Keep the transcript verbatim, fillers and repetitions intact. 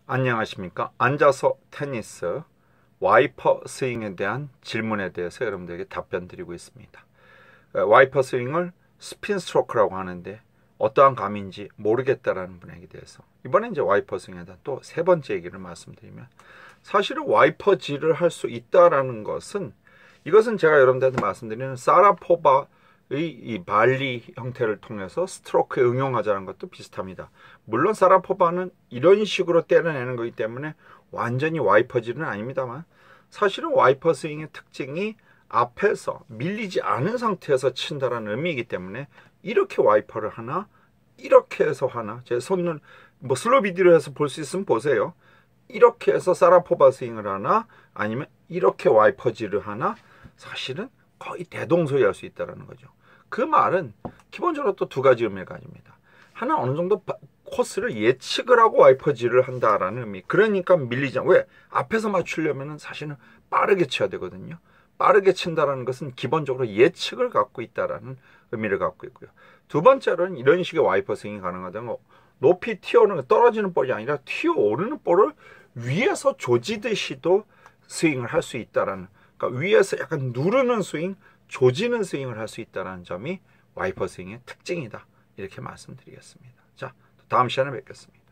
안녕하십니까. 앉아서 테니스 와이퍼 스윙에 대한 질문에 대해서 여러분들에게 답변 드리고 있습니다. 와이퍼 스윙을 스핀 스트로크라고 하는데 어떠한 감인지 모르겠다라는 분에게 대해서 이번에 이제 와이퍼 스윙에 대한 또 세 번째 얘기를 말씀드리면, 사실은 와이퍼질을 할 수 있다라는 것은, 이것은 제가 여러분들한테 말씀드리는 사라포바의 이 발리 형태를 통해서 스트로크에 응용하자는 것도 비슷합니다. 물론 사라포바는 이런 식으로 때려내는 거기 때문에 완전히 와이퍼질은 아닙니다만, 사실은 와이퍼 스윙의 특징이 앞에서 밀리지 않은 상태에서 친다라는 의미이기 때문에 이렇게 와이퍼를 하나, 이렇게 해서 하나, 제 손을 뭐 슬로우 비디오로 해서 볼 수 있으면 보세요. 이렇게 해서 사라포바 스윙을 하나, 아니면 이렇게 와이퍼질을 하나, 사실은 거의 대동소이할 수 있다는 거죠. 그 말은 기본적으로 또 두 가지 의미를 가집니다. 하나, 어느 정도 코스를 예측을 하고 와이퍼질을 한다라는 의미. 그러니까 밀리지 않고, 왜? 앞에서 맞추려면 사실은 빠르게 쳐야 되거든요. 빠르게 친다라는 것은 기본적으로 예측을 갖고 있다라는 의미를 갖고 있고요. 두 번째로는 이런 식의 와이퍼 스윙이 가능하다는 거, 높이 튀어오르는, 떨어지는 볼이 아니라 튀어오르는 볼을 위에서 조지듯이도 스윙을 할 수 있다라는, 그러니까 위에서 약간 누르는 스윙, 조지는 스윙을 할 수 있다는 점이 와이퍼 스윙의 특징이다, 이렇게 말씀드리겠습니다. 자, 다음 시간에 뵙겠습니다.